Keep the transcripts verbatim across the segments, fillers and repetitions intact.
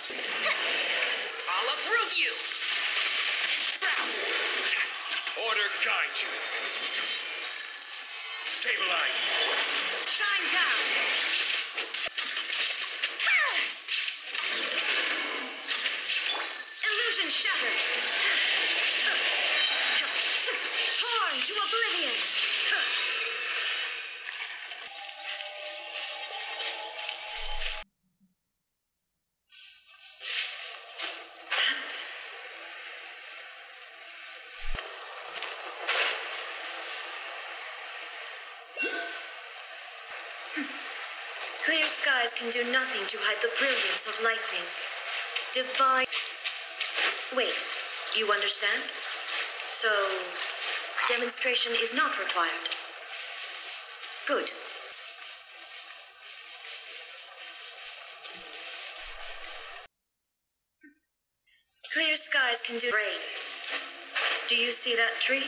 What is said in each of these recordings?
I'll uproot you! Enshroud! Order guide you. Stabilize. Shine down! Illusion shattered! Torn to oblivion! Clear skies can do nothing to hide the brilliance of lightning. Divine... Wait, you understand? So, demonstration is not required. Good. Clear skies can do rain. Do you see that tree?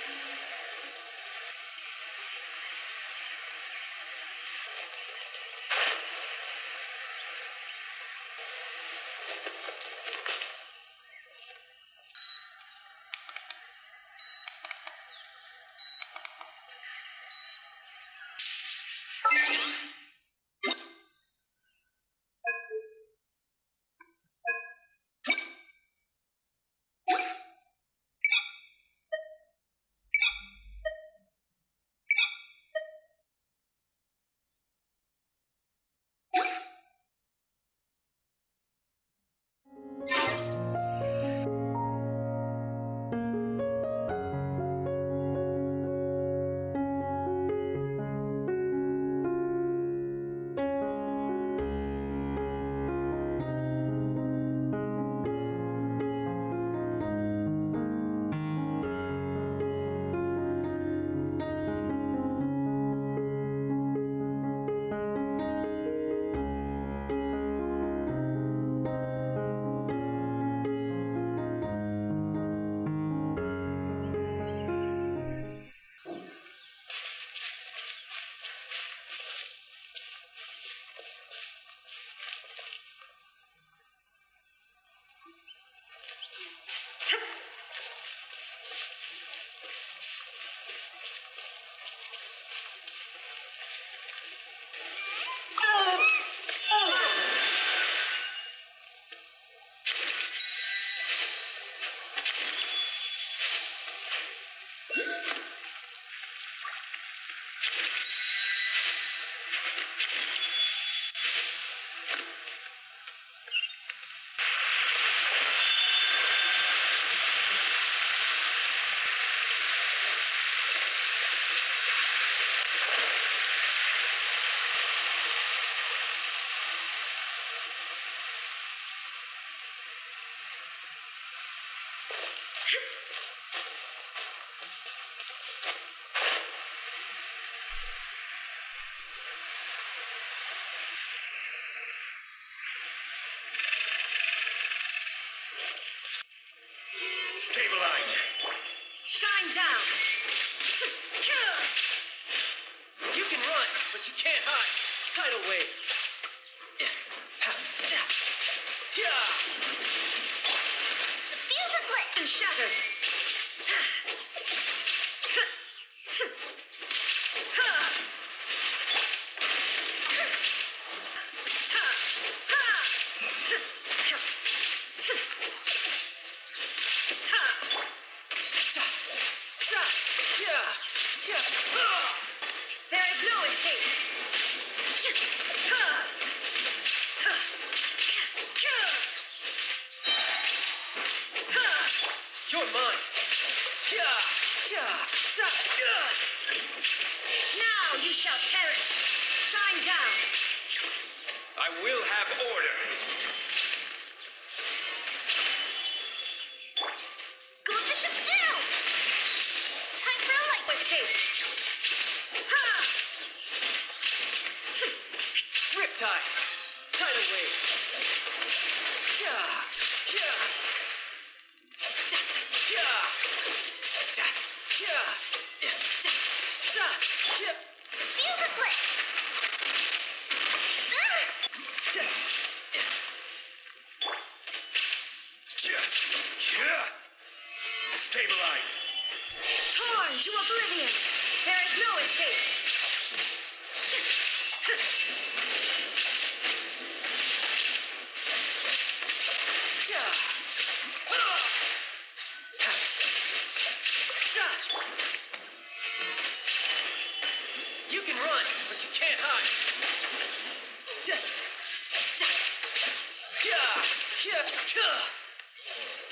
Stabilize. Shine down! You can run, but you can't hide. Tidal wave. The fuse is lit and shattered! There is no escape! You're mine. Now you shall perish! Shine down! I will have order. Go Bishop down! Time for a light escape! Ha! Riptide. Tidal wave. Fuse is lit! Ah! Stabilize. Torn to oblivion. There is no escape. You can run, but you can't hide. Yeah.